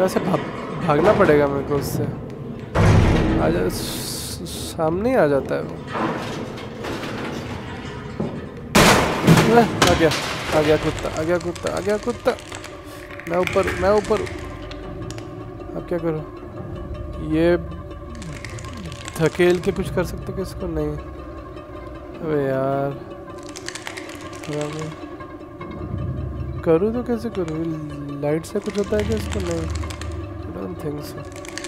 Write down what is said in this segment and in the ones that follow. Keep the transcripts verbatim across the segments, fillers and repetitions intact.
कैसे भाग भागना पड़ेगा मेरे को उससे। आ जा, सामने ही आ जाता है वो। आ गया आ गया कुत्ता आ गया कुत्ता आ गया कुत्ता। मैं ऊपर मैं ऊपर। अब क्या करूँ? ये धकेल के कुछ कर सकते कि इसको? नहीं। अबे यार करूँ तो कैसे करूँ? लाइट से कुछ होता है क्या इसको? नहीं, आई डोंट थिंक सो।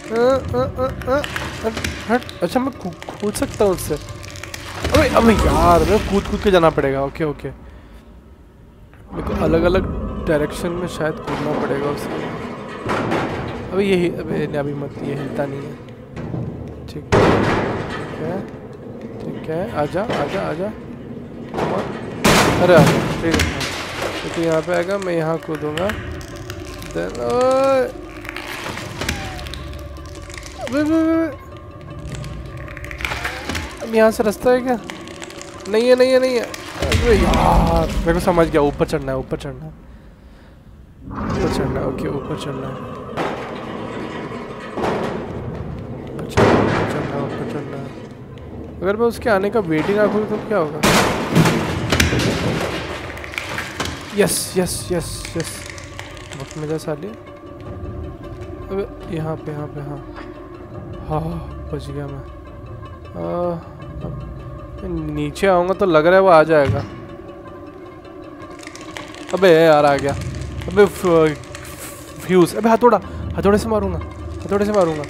हट। अच्छा मैं कूद सकता हूँ उससे? अबे अबे यार मैं कूद कूद के जाना पड़ेगा। ओके ओके, मेरे को अलग अलग डायरेक्शन में शायद कूदना पड़ेगा उसके। अबे ये अबे अभी मत, ये हिलता नहीं है। ठीक है ठीक है, आजा आजा आजा। अरे आजा, ठीक है। तो यहाँ पे आएगा, मैं यहाँ कूदूंगा। देन अब यहाँ से रास्ता है क्या? नहीं है नहीं है नहीं है। अरे यार मेरे को समझ गया, ऊपर चढ़ना है ऊपर चढ़ना है ऊपर चढ़ना है। ओके ऊपर चढ़ना है ऊपर चढ़ना है ऊपर चढ़ना है। अगर मैं उसके आने का वेट ही ना करूँ तो क्या होगा? यस यस यस यस, वक्त में जा साले। अबे यहाँ पे यहाँ पे हाँ हाँ बच गया मैं। आ, नीचे आऊँगा तो लग रहा है वो आ जाएगा। अबे यार आ गया। अबे फ्यूज। अबे हथौड़ा हथौड़े से मारूंगा हथौड़े से मारूंगा।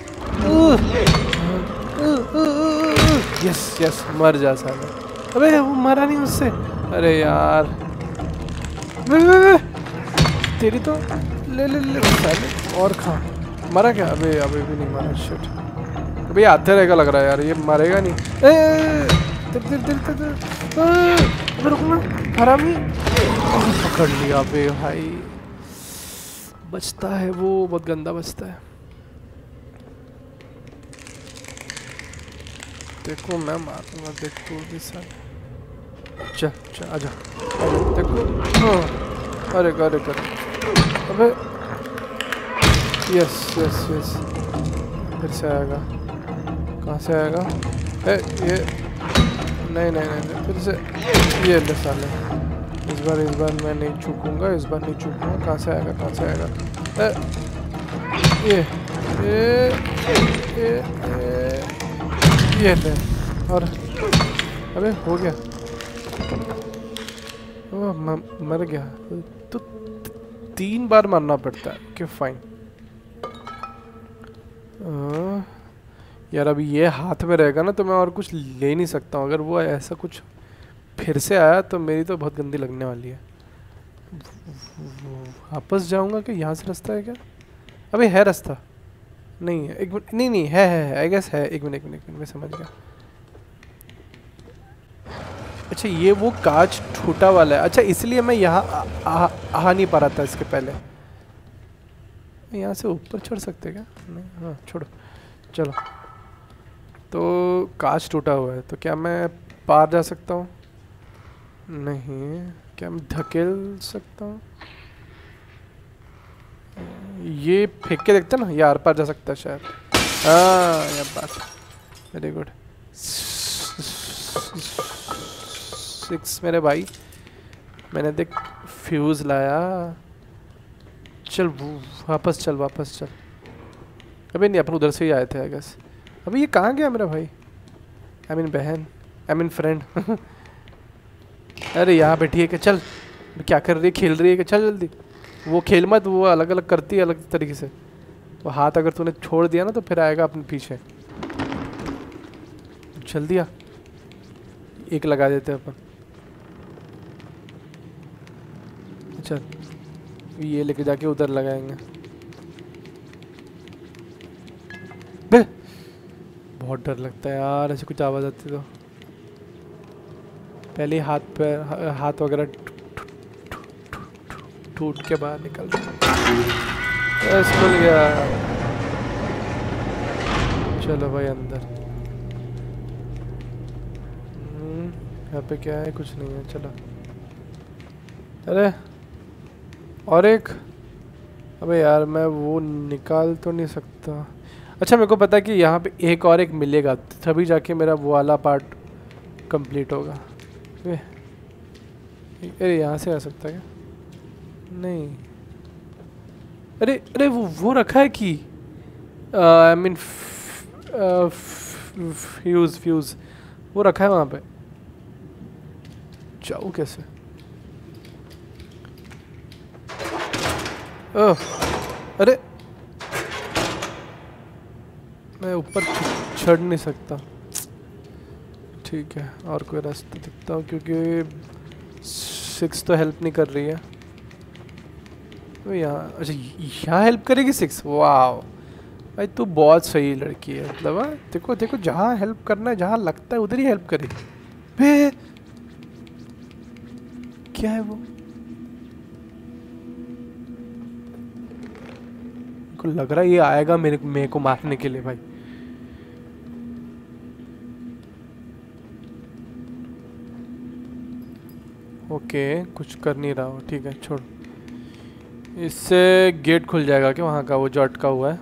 यस यस मर जा साले। अबे वो मरा नहीं उससे। अरे यार वे वे वे। तेरी तो ले ले ले साले और खा। मरा क्या? अबे अबे भी नहीं मरा। शिट। अबे आते रहेगा लग रहा है यार, ये मरेगा नहीं। ए तेरे तेरे तेरे तेरे अबे रुकना हरामी। पकड़ लिया बे भाई। बचता है वो, बहुत गंदा बचता है। देखो मैं मारूंगा, देखो भी सर। चल चल आजा देखो। हाँ अरे अरे अरे अबे यस यस यस। फिर से आएगा। कहाँ से आएगा? ए ये नहीं नहीं नहीं फिर से ये ले साले। इस बार इस बार मैं नहीं चूकूंगा, इस बार नहीं चूकूंगा। कहाँ से आएगा कहाँ से आएगा? ए, ये ये ये ये ये ले। और अबे हो गया। ओह म, मर गया। तो तीन बार मारना पड़ता है। Okay fine. यार अभी ये हाथ में रहेगा ना तो मैं और कुछ ले नहीं सकता हूँ। अगर वो ऐसा कुछ फिर से आया तो मेरी तो बहुत गंदी लगने वाली है। वापस जाऊंगा कि यहाँ से रास्ता है क्या? अबे है रास्ता? नहीं है। एक मिनट। नहीं नहीं है है आई गेस है। एक मिनट एक मिनट एक मिनट मैं समझ गया। अच्छा ये वो कांच छोटा वाला है। अच्छा इसलिए मैं यहाँ आ, आ, आ नहीं पा रहा था इसके पहले। यहाँ से ऊपर चढ़ सकते क्या? नहीं। हाँ छोड़ो चलो। तो कांच टूटा हुआ है तो क्या मैं पार जा सकता हूँ? नहीं। क्या मैं धकेल सकता हूँ? ये फेंक के देखते ना, ये आर पार जा सकता है शायद। हाँ यार बात वेरी गुड। सिक्स मेरे भाई। मैंने देख फ्यूज लाया। चल वापस चल वापस चल। अबे नहीं अपन उधर से ही आए थे आई गेस। अबे ये कहाँ गया मेरा भाई? आई मीन बहन, आई मीन फ्रेंड। अरे यहाँ बैठी है क्या? चल क्या कर रही है? खेल रही है क्या? चल जल्दी। वो खेल मत, वो अलग अलग करती है अलग तरीके से। वो हाथ अगर तूने छोड़ दिया ना तो फिर आएगा अपने पीछे। जल्दी आ, एक लगा देते हैं अपन। चल ये लेके जाके उधर लगाएंगे। बे बहुत डर लगता है यार ऐसे कुछ आवाज़ आती तो। पहले हाथ पे हाथ वगैरह टूट के बाहर निकल बस खुल गया। चलो भाई अंदर। यहाँ पे क्या है? कुछ नहीं है। चलो। अरे और एक अबे यार मैं वो निकाल तो नहीं सकता। अच्छा मेरे को पता है कि यहाँ पे एक और एक मिलेगा तभी जाके मेरा वो वाला पार्ट कंप्लीट होगा। अरे यहाँ से आ सकता है क्या? नहीं। अरे अरे वो वो रखा है कि आई मीन फ्यूज फ्यूज वो रखा है वहाँ पे। जाऊँ कैसे? ओह अरे मैं ऊपर चढ़ नहीं सकता। ठीक है और कोई रास्ता दिखता हो क्योंकि सिक्स तो हेल्प नहीं कर रही है। तो यहाँ अच्छा यहाँ हेल्प करेगी सिक्स। वाह भाई तू बहुत सही लड़की है। मतलब हाँ देखो देखो जहाँ हेल्प करना है जहाँ लगता है उधर ही हेल्प करेगी। बे क्या है वो? को लग रहा है ये आएगा मेरे मेरे को मारने के लिए भाई। ओके कुछ कर नहीं रहा हो। ठीक है छोड़। इससे गेट खुल जाएगा क्या वहाँ का वो जो अटका हुआ है?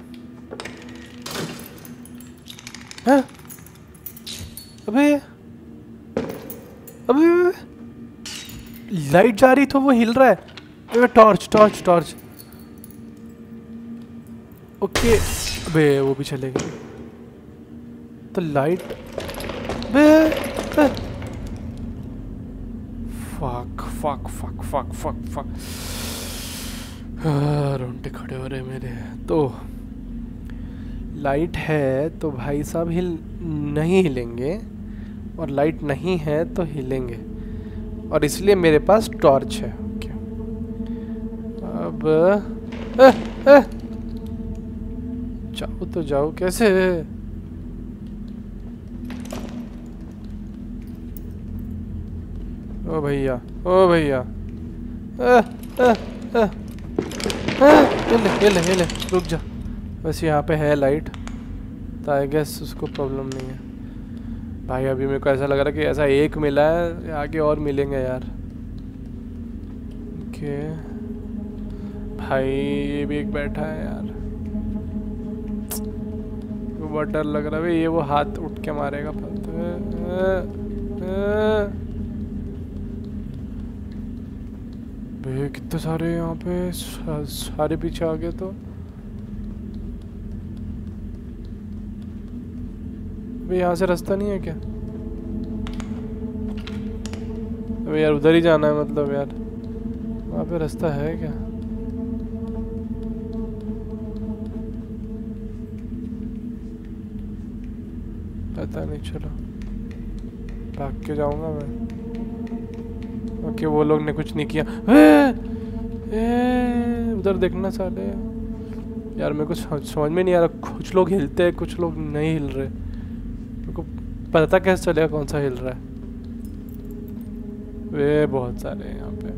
हाँ? अबे अबे लाइट जा रही तो वो हिल रहा है। अबे टॉर्च टॉर्च टॉर्च। ओके अबे वो भी चलेगी तो लाइट। बे fuck fuck fuck fuck fuck fuck रोंगटे खड़े हो रहे मेरे। तो लाइट है तो भाई साहब हिल नहीं हिलेंगे और लाइट नहीं है तो हिलेंगे और इसलिए मेरे पास टॉर्च है। ओके अब आ, आ, जाओ तो जाओ कैसे? ओ भैया ओ भैया ले ले ले ले रुक जा। बस यहाँ पे है लाइट तो आई गेस उसको प्रॉब्लम नहीं है। भाई अभी मेरे को ऐसा लग रहा है कि ऐसा एक मिला है आगे और मिलेंगे यार। ओके भाई ये भी एक बैठा है यार। बहुत डर लग रहा है ये वो हाथ उठ के मारेगा फालतू। कितने सारे यहाँ पे सारे पीछे आ गए। तो भाई यहाँ से रास्ता नहीं है क्या? अबे यार उधर ही जाना है मतलब यार वहाँ पे रास्ता है क्या? पता नहीं चलो भाग के जाऊंगा मैं। ओके वो लोग ने कुछ नहीं किया। ए, ए, उधर देखना साले यार मेरे को समझ में नहीं आ रहा। कुछ लोग हिलते हैं कुछ लोग नहीं हिल रहे। मेरे को पता कैसे चलेगा कौन सा हिल रहा है? वे बहुत सारे हैं यहाँ पे।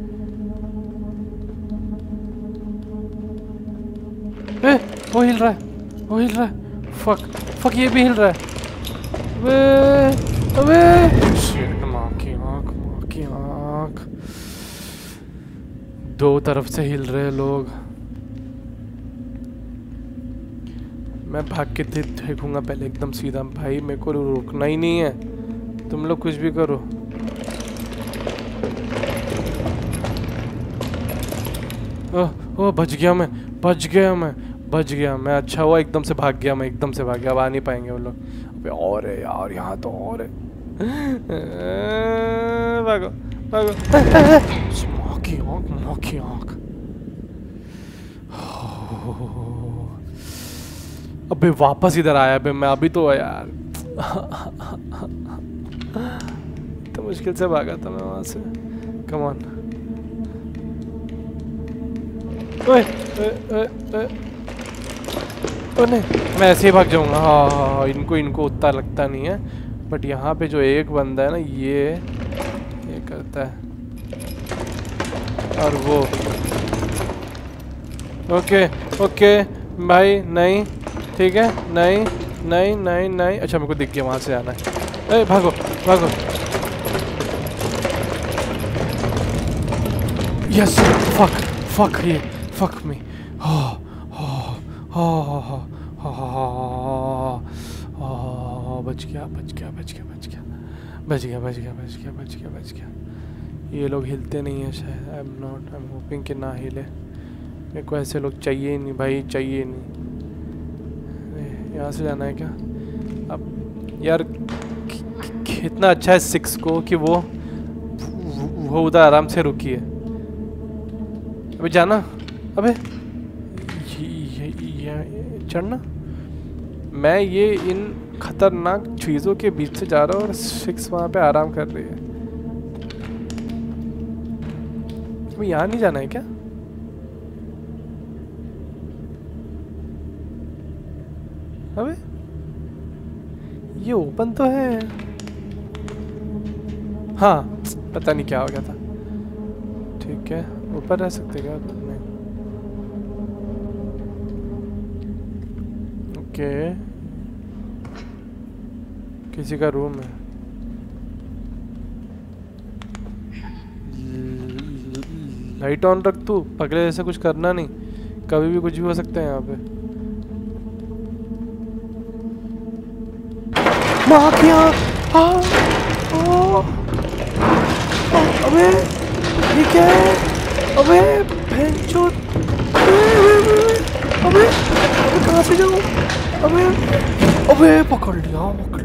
ए, वो हिल रहा है वो हिल रहा है। फक फक ये भी हिल रहा है। अबे अबे शिट माँ की आँख माँ की आँख। दो तरफ से हिल रहे लोग। मैं भाग के देखूंगा पहले एकदम सीधा। भाई मेरे को रुकना ही नहीं है। तुम लोग कुछ भी करो। ओह ओह बच गया मैं बच गया मैं बच गया मैं। अच्छा हुआ एकदम से भाग गया मैं एकदम से भाग गया। अब आ नहीं पाएंगे वो लोग। अबे और है यार यहाँ तो और है। भागो भागो। माँ की आँख माँ की आँख। अबे वापस इधर आया बे मैं अभी तो यार। तो मुश्किल से भागा था मैं वहां से। Come on. ओए ओए ओए ओ नहीं मैं ऐसे ही भाग जाऊंगा। हाँ हाँ इनको इनको उतना लगता नहीं है बट यहाँ पे जो एक बंदा है ना ये ये करता है और वो। ओके ओके भाई नहीं ठीक है नहीं नहीं नहीं नहीं। अच्छा मेरे को दिख गया वहाँ से आना है। ए भागो भागो। यस फक फक ये फक मी। बच गया बच गया बच गया बच गया बच गया बच गया बच गया बच गया बच गया। ये लोग हिलते नहीं हैं शायद। I am not I am hoping कि ना हिले। मेरे को ऐसे लोग चाहिए ही नहीं भाई, चाहिए ही नहीं। यहाँ से जाना है क्या अब यार? कितना अच्छा है सिक्स को कि वो वो उधर आराम से रुकी है। अबे जाना, अबे ये, ये, ये चढ़ना। मैं ये इन खतरनाक चीज़ों के बीच से जा रहा हूँ और सिक्स वहाँ पे आराम कर रही है। अबे यहाँ नहीं जाना है क्या? अबे ये ओपन तो है। हाँ पता नहीं क्या हो गया था। ठीक है ऊपर रह सकते क्या? नहीं। ओके किसी का रूम है। लाइट ऑन रख तू, पगले जैसे कुछ करना नहीं, कभी भी कुछ भी हो सकता है यहाँ पे। माँ क्या? हाँ अबे ये क्या है? अबे भैंचोद, अबे अबे कहाँ से जाऊँ? अबे अबे पकड़ लिया पकड़